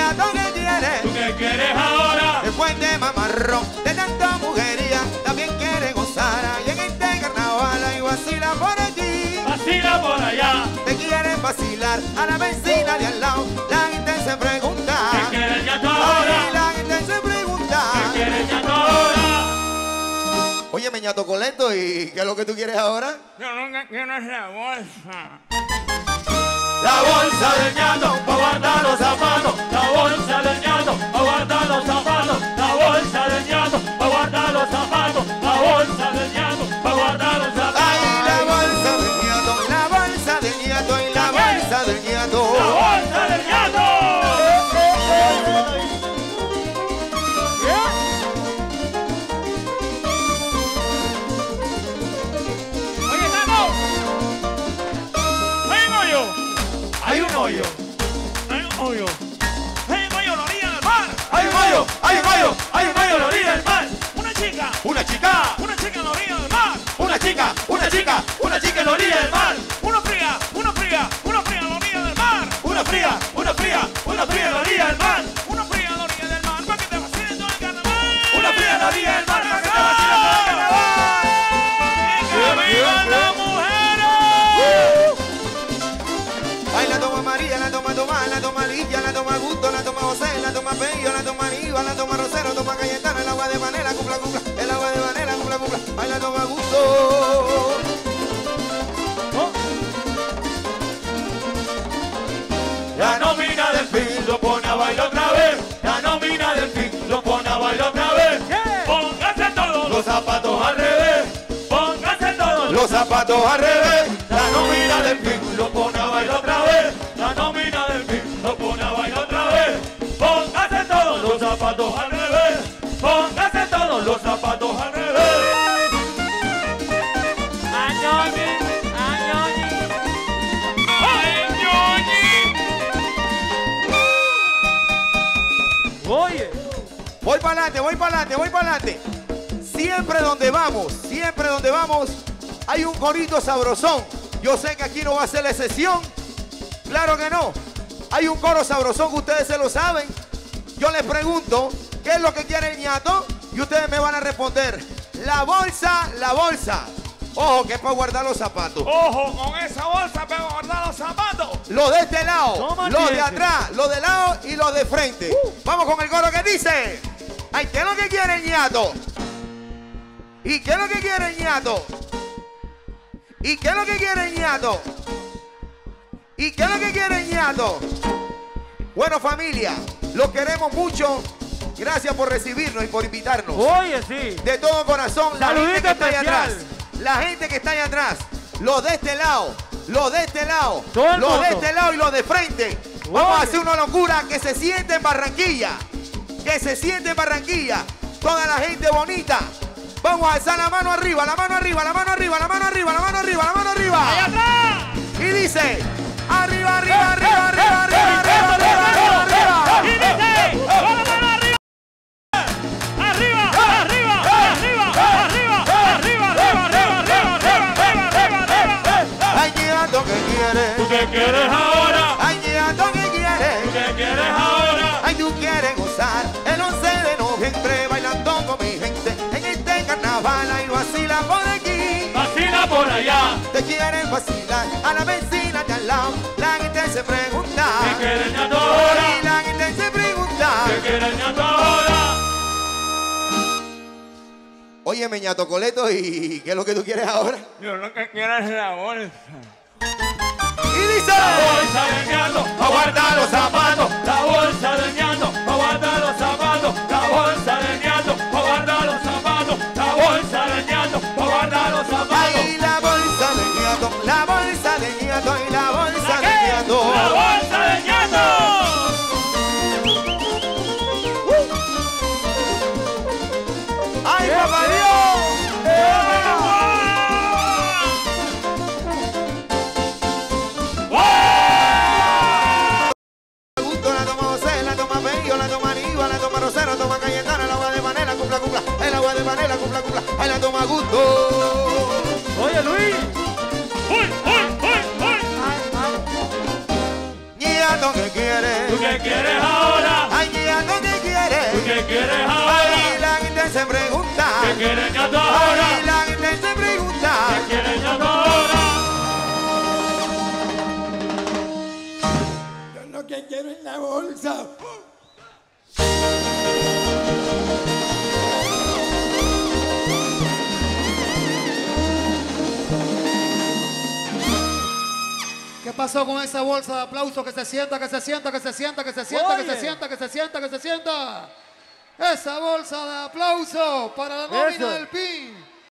ñato que quieres. ¿Tú qué quieres ahora? Después de mamarrón, de tanta mujería, también quiere gozar. Y en este carnaval hay vacila por allí, vacila por allá. te quieren vacilar a la vecina de al lado. La gente se pregunta, ¿Qué quiere el ñato ahora? ay, la gente se pregunta, ¿Qué quiere el ñato ahora? oye, me ñato coleto, ¿y qué es lo que tú quieres ahora? Yo nunca quiero la bolsa. La bolsa del ñato, Pa' guardar los zapatos. La bolsa del ñato, pa' guardar los zapatos. La bolsa del ñato, pa' guardar los zapatos. La bolsa del ñato, pa' guardar los zapatos. ay, la bolsa del ñato, la bolsa del ñato y la bolsa del ñato. La bolsa del ñato. Oye, Tato. Hay un hoyo. Hay un hoyo, Hay un hoyo. Hay un hoyo a la orilla del mar. hay un hoyo, hay un hoyo, Hay un hoyo a la orilla del mar. Una chica. una chica, Una chica en la orilla del mar. una chica, una chica, una chica en la orilla del mar. Una fría, una fría, una fría en la orilla del mar. Una fría, una fría, una fría en la orilla del mar. Una fría en la orilla del mar para que te vacilen todo el carnaval. Una fría en la orilla del mar para que te vacilen todo el carnaval. ¡Que vivan las mujeres! Ay, la toma María, la toma Tomás, la toma Lidia, la toma Gusto, la toma José, la toma Pello, la toma Aníbal, la toma Rosero, toma Cayetana, el agua de Manela, cumpla, cumpla, el agua de Manela, cumpla, cumpla. Ay, la toma Gusto. La nómina del fin lo pone a bailar otra vez. La nómina del fin lo pone a bailar otra vez. Pónganse todos los zapatos al revés. Pónganse todos Los zapatos al revés. La nómina del fin lo pone a bailar otra vez. La nómina del fin lo pone a bailar otra vez. Pónganse todos los zapatos al revés. Pónganse todos los zapatos al revés. ¡Ay, ñoñi! Oye. Voy para adelante, voy para adelante, voy para adelante. Siempre donde vamos, hay un corito sabrosón. Yo sé que aquí no va a ser la excepción. Claro que no. Hay un coro sabrosón que ustedes se lo saben. Yo les pregunto, ¿qué es lo que quiere el ñato? Y ustedes me van a responder, la bolsa, la bolsa. Ojo, que es para guardar los zapatos. Ojo, con esa bolsa para guardar los zapatos. Los de este lado, Toma los de tiempo. atrás, los de lado y los de frente. Vamos con el coro que dice. Ay, ¿qué es lo que quiere el ñato? ¿Y qué es lo que quiere el ñato? ¿Y qué es lo que quiere el ñato? ¿Y qué es lo que quiere el ñato? Bueno, familia, los queremos mucho. Gracias por recibirnos y por invitarnos. Oye, sí. De todo corazón, la Saludito gente que está allá especial. atrás. La gente que está allá atrás. Los de este lado. Los de este lado. Todo el Los de mundo. este lado y los de frente. Vamos a Oye. hacer una locura que se siente en Barranquilla. Que se siente en Barranquilla. Toda la gente bonita. Vamos a alzar la mano arriba, la mano arriba, la mano arriba, la mano arriba, la mano arriba, la mano arriba. ¡Allá atrás! Y dice, arriba, arriba, arriba, arriba, arriba, arriba, arriba, arriba, Y arriba. dice, con la mano arriba. Arriba, arriba, arriba, arriba, arriba, arriba, arriba, arriba. Ay, ñato, ¿qué quieres? ¿Tú qué quieres ahora? Ay, ñato, ¿qué quieres? ¿Tú qué quieres ahora? Ay, tú quieres gozar el 11 de noviembre bailando con mi gente en este carnaval. Ay, vacila por aquí, Vacila por allá. te quieren vacilar a la vecina de al lado. La gente se pregunta, ¿Qué quiere el ñato ahora? y la gente se pregunta. ¿Qué quiere el ñato ahora? Oye, ñato Coleto, ¿y qué es lo que tú quieres ahora? Yo lo que quiero es la bolsa. Y dice, Bolsa del ñato, a guardar los zapatos. La bolsa del ñato, a guardar los zapatos. La bolsa del ñato, a guardar los zapatos. La bolsa del ñato, a guardar los zapatos. ay, la bolsa de ñato, la bolsa de ñato y la bolsa de ñato. ¡La bolsa del ñato! ¡Ay, papá Dios! Gusto, la toma José, la toma Pello, la toma Aníbal, la toma Rosero, toma Cayetana, el agua de Manela, cumpla, cumpla, el agua de Manela, cumpla, cumpla, ay, la toma Gusto. Oye, Luis. ¡Uy, uy, uy, uy! Ñato, ¿qué quieres? ¿Tú qué quieres ahora? se pregunta. ¿Qué quieren ya ahora? Ay, la gente se pregunta. ¿Qué quieren ya ahora? Yo lo que quiero es la bolsa. ¿Qué pasó con esa bolsa de aplauso? Que se sienta, que se sienta, que se sienta, que se sienta, que se sienta, que se sienta, que se sienta. Esa bolsa de aplauso para la nómina del PIN.